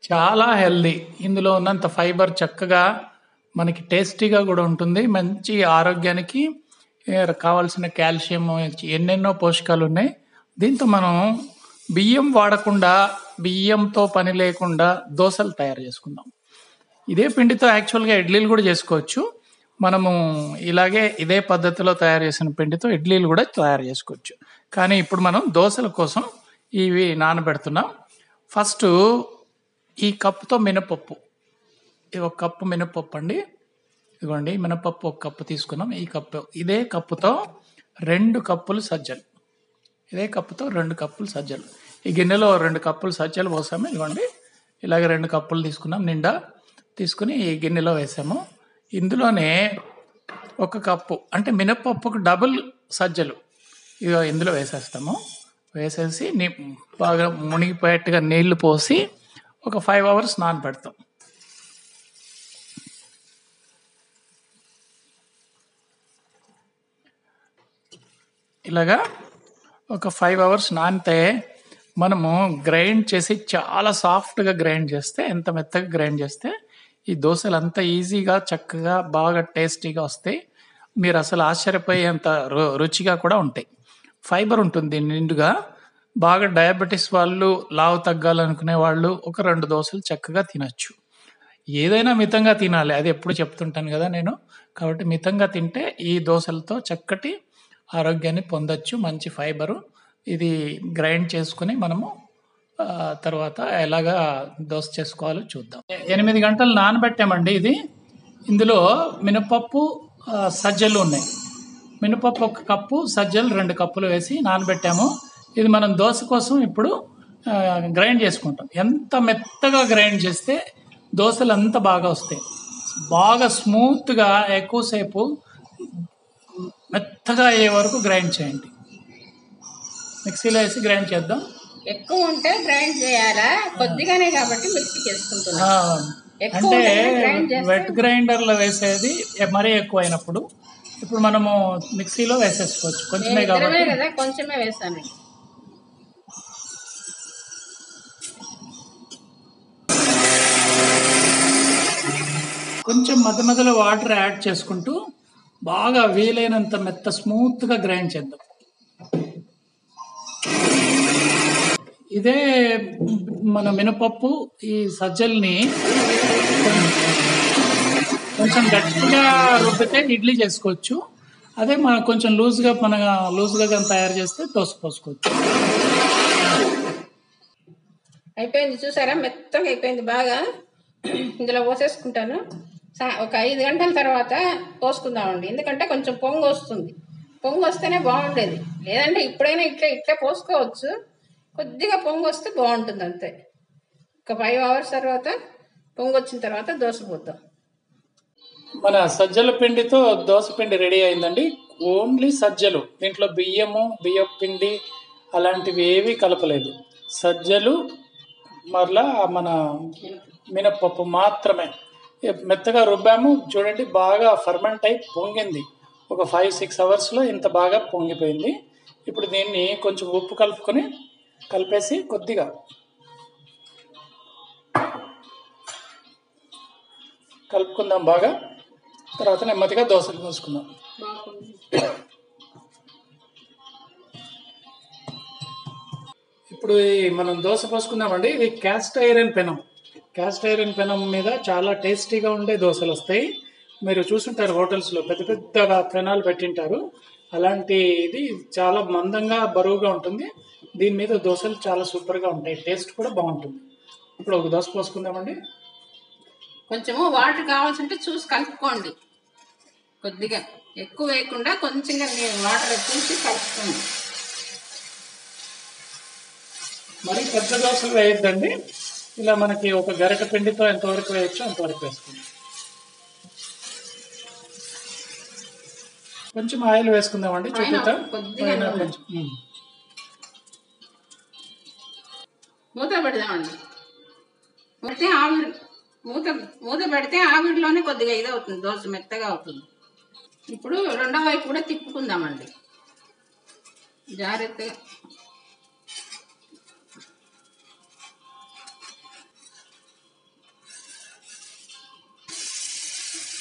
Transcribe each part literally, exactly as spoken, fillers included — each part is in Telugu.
చాలా హెల్దీ. ఇందులో ఉన్నంత ఫైబర్ చక్కగా మనకి టేస్టీగా గూడా ఉంటుంది. మంచి ఆరోగ్యానికి ఆహ్, కావాల్సిన కాల్షియం ఎన్నెన్నో పోషకాలున్నాయి. దీంతో మనం బియ్యం వాడకుండా, బియ్యంతో పని లేకుండా దోసలు తయారు చేసుకుందాం. ఇదే పిండితో యాక్చువల్‌గా ఇడ్లీలు గూడా చేసుకోవచ్చు. మనము ఇలాగే ఇదే పద్ధతిలో తయారు చేసిన పిండితో ఇడ్లీలు గూడా తయారు చేసుకోవచ్చు. కానీ ఇప్పుడు మనం దోసల కోసం ఇవి నానబెడుతున్నాం. ఫస్టు ఈ కప్పుతో మినపప్పు. ఇది ఒక కప్పు మినపప్పు అండి. ఇదిగోండి మినపప్పు ఒక కప్పు తీసుకున్నాం. ఈ కప్పు ఇదే కప్పుతో రెండు కప్పులు సజ్జలు. ఇదే కప్పుతో రెండు కప్పులు సజ్జలు. ఈ గిన్నెలో రెండు కప్పులు సజ్జలు పోసాము. ఇదిగోండి ఇలాగ రెండు కప్పులు తీసుకున్నాం నిండా. తీసుకొని ఈ గిన్నెలో వేసాము. ఇందులోనే ఒక కప్పు అంటే మినపప్పుకు డబుల్ సజ్జలు ఇగో ఇందులో వేసేస్తాము. వేసేసి ని బాగా మునిగిపోయేట్టుగా నీళ్లు పోసి ఒక ఫైవ్ అవర్స్ నానబెడతాం. ఇలాగా ఒక ఫైవ్ అవర్స్ నానితే మనము గ్రైండ్ చేసి చాలా సాఫ్ట్‌గా గ్రైండ్ చేస్తే ఎంత మెత్తగా గ్రైండ్ చేస్తే ఈ దోసలు అంత ఈజీగా చక్కగా బాగా టేస్టీగా వస్తాయి. మీరు అసలు ఆశ్చర్యపోయేంత రు రుచిగా కూడా ఉంటాయి. ఫైబర్ ఉంటుంది నిండుగా. బాగా డయాబెటిస్ వాళ్ళు, లావు తగ్గాలనుకునే వాళ్ళు ఒక రెండు దోసలు చక్కగా తినొచ్చు. ఏదైనా మితంగా తినాలి. అది ఎప్పుడు చెప్తుంటాను గదా నేను. కాబట్టి మితంగా తింటే ఈ దోసలతో చక్కటి ఆరోగ్యాన్ని పొందొచ్చు. మంచి ఫైబరు. ఇది గ్రైండ్ చేసుకొని మనము ఆహ్, తర్వాత ఎలాగా దోస చేసుకోవాలో చూద్దాం. ఎ ఎనిమిది గంటలు నానబెట్టామండి ఇది. ఇందులో మినపప్పు, ఆహ్, సజ్జలు ఉన్నాయి. మినపప్పు ఒక కప్పు, సజ్జలు రెండు కప్పులు వేసి నానబెట్టాము. ఇది మనం దోస కోసం ఇప్పుడు ఆహ్, గ్రైండ్ చేసుకుంటాం. ఎంత మెత్తగా గ్రైండ్ చేస్తే దోసలు అంత బాగా వస్తాయి. బాగా స్మూత్‌గా ఎక్కువసేపు మెత్తగా అయ్యే వరకు గ్రైండ్ చేయండి. మిక్సీలో వేసి గ్రైండ్ చేద్దాం. ఎక్కువ ఉంటే గ్రైండ్ చేయాలా? కొద్దిగానే కాబట్టి మిక్సీ చేసుకుంటున్నా. ఆ, ఎక్కువ అంటే ఉంటేనే గ్రైండ్ చేస్తే వెట్ గ్రైండర్లో వేసేది ఎ- మరీ ఎక్కువ అయినప్పుడు ఇప్పుడు మనము మిక్సీలో వేసేసుకోవచ్చు. కొంచెమే నేను ఇద్దరమే కాబట్టి కదా, కొంచెమే వేసాను. కొంచెం మధ్య మధ్యలో వాటర్ యాడ్ చేసుకుంటూ బాగా వీలైనంత మెత్త స్మూత్గా గ్రైండ్ చేద్దాం. ఇదే మన మినపప్పు ఈ సజ్జల్ని కొంచెం గట్టిగా రుబ్బితే ఇడ్లీ చేసుకోవచ్చు. అదే మనం కొంచెం లూజ్గా మన లూజ్గా కానీ తయారు చేస్తే దోశ పోసుకోవచ్చు. అయిపోయింది చూసారా, మెత్తగా అయిపోయింది బాగా. ఇందులో పోసేసుకుంటాను. సా- ఒక ఐదు గంటల తర్వాత పోసుకుందామండి. ఎందుకంటే కొంచెం పొంగు వస్తుంది. పొంగు వస్తేనే బాగుండేది. లేదంటే ఇప్పుడైనా ఇట్లా ఇట్లా పోసుకోవచ్చు. కొద్దిగా పొంగు వస్తే బాగుంటుంది అంతే. ఒక ఫైవ్ అవర్స్ తర్వాత పొంగు వచ్చిన తర్వాత దోశ పోద్దాం. మన సజ్జల పిండితో దోశ పిండి రెడీ అయిందండి. ఓన్లీ సజ్జలు, దీంట్లో బియ్యము బియ్యం పిండి అలాంటివి ఏవి కలపలేదు. సజ్జలు మరలా మన మినపప్పు మాత్రమే మెత్తగా రుబ్బాము. చూడండి బాగా ఫర్మెంట్ అయి పొంగింది. ఒక ఫైవ్ సిక్స్ అవర్స్లో ఇంత బాగా పొంగిపోయింది. ఇప్పుడు దీన్ని కొంచెం ఉప్పు కలుపుకొని కలిపేసి కొద్దిగా కలుపుకుందాం బాగా. తర్వాత నెమ్మదిగా దోశలు పోసుకుందాం. ఇప్పుడు ఈ మనం దోశ పోసుకుందామండి. ఇది క్యాస్ట్ ఐరన్ పెనం. క్యాస్ట్ ఐరన్ పెనం మీద చాలా టేస్టీగా ఉండే దోశలు వస్తాయి. మీరు చూసుంటారు హోటల్స్లో పెద్ద పెద్దగా పెనాలు పెట్టింటారు. అలాంటి ఇది చాలా మందంగా బరువుగా ఉంటుంది. దీని మీద దోశలు చాలా సూపర్గా ఉంటాయి. టేస్ట్ కూడా బాగుంటుంది. ఇప్పుడు ఒక దోశ పోసుకుందామండి. కొంచెము వాటర్ కావాల్సింటే చూసి కలుపుకోండి. కొద్దిగా ఎక్కువ వేయకుండా కొంచెంగా నేను వాటర్ చూసి కలుపుకోండి. మరి పెద్ద దోశలు వేయొద్దండి. ఇలా మనకి ఒక గరిట పిండితో ఎంతవరకు వేయచ్చో అంతవరకు వేసుకోండి. కొంచెం ఆయిల్ వేసుకుందామండి. చూపిద్దాం. కొద్దిగా పైన నూనె. కొంచెం ఉమ్. మూత పెడదామండి. పెడితే ఆవిరి మూత మూత పెడితే ఆవిరిలోనే కొద్దిగా ఇది అవుతుంది, దోశ మెత్తగా అవుతుంది. ఇప్పుడు రెండో వైపు కూడా తిప్పుకుందామండి జాగ్రత్తగా.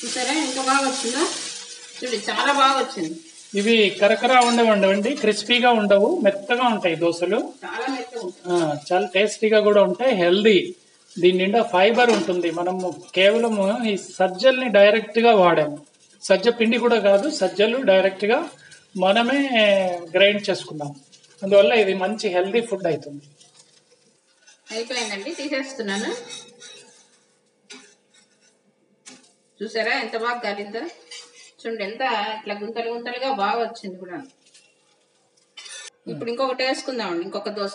చూసారా ఎంత బాగా వచ్చిందో, చూడండి చాలా బాగా వచ్చింది. ఇవి కరకరా ఉండవు ఉండవండి, క్రిస్పీగా ఉండవు, మెత్తగా ఉంటాయి దోశలు. చాలా మెత్తగా ఉంటాయి, ఆ, చాలా టేస్టీగా కూడా ఉంటాయి, హెల్దీ. దీని నిండా ఫైబర్ ఉంటుంది. మనము కేవలం ఈ సజ్జల్ని డైరెక్ట్గా వాడాము, సజ్జ పిండి కూడా కాదు, సజ్జలు డైరెక్ట్గా మనమే గ్రైండ్ చేసుకున్నాం. అందువల్ల ఇది మంచి హెల్దీ ఫుడ్ అవుతుంది. అయిపోయిందండి, తీసేస్తున్నాను. చూసారా ఎంత బాగా కాలిందో, చూడండి ఎంత ఇట్లా గుంతలు గుంతలుగా బాగా వచ్చింది కూడా. ఇప్పుడు ఇంకొకటి వేసుకుందామండి, ఇంకొక దోశ.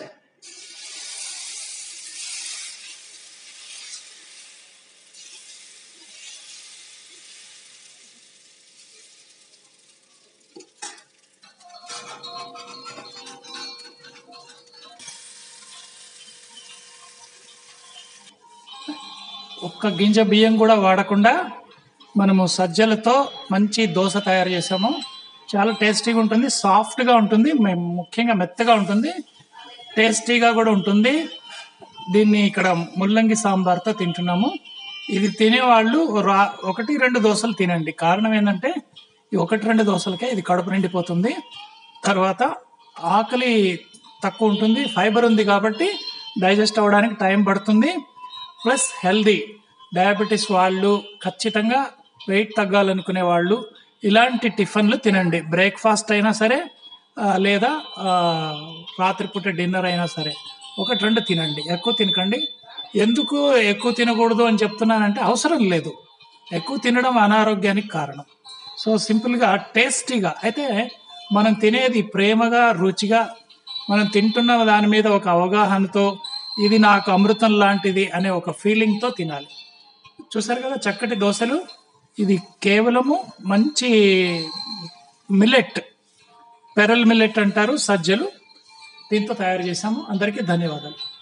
ఒక్క గింజ బియ్యం కూడా వాడకుండా మనము సజ్జలతో మంచి దోశ తయారు చేసాము. చాలా టేస్టీగా ఉంటుంది, సాఫ్ట్గా ఉంటుంది, ముఖ్యంగా మెత్తగా ఉంటుంది, టేస్టీగా కూడా ఉంటుంది. దీన్ని ఇక్కడ ముల్లంగి సాంబార్తో తింటున్నాము. ఇది తినేవాళ్ళు రా ఒకటి రెండు దోశలు తినండి. కారణం ఏంటంటే ఈ ఒకటి రెండు దోశలకే ఇది కడుపు నిండిపోతుంది. తర్వాత ఆకలి తక్కువ ఉంటుంది, ఫైబర్ ఉంది కాబట్టి డైజెస్ట్ అవ్వడానికి టైం పడుతుంది. ప్లస్ హెల్దీ, డయాబెటీస్ వాళ్ళు, ఖచ్చితంగా వెయిట్ తగ్గాలనుకునే వాళ్ళు ఇలాంటి టిఫిన్లు తినండి. బ్రేక్ఫాస్ట్ అయినా సరే లేదా రాత్రిపూట డిన్నర్ అయినా సరే ఒకటి రెండు తినండి, ఎక్కువ తినకండి. ఎందుకు ఎక్కువ తినకూడదు అని చెప్తున్నానంటే అవసరం లేదు, ఎక్కువ తినడం అనారోగ్యానికి కారణం. సో సింపుల్గా టేస్టీగా అయితే మనం తినేది ప్రేమగా, రుచిగా, మనం తింటున్న దాని మీద ఒక అవగాహనతో, ఇది నాకు అమృతం లాంటిది అనే ఒక ఫీలింగ్తో తినాలి. చూసారు కదా చక్కటి దోశలు. ఇది కేవలము మంచి మిల్లెట్, పెరల్ మిల్లెట్ అంటారు, సజ్జలు, దీంతో తయారు చేసాము. అందరికీ ధన్యవాదాలు.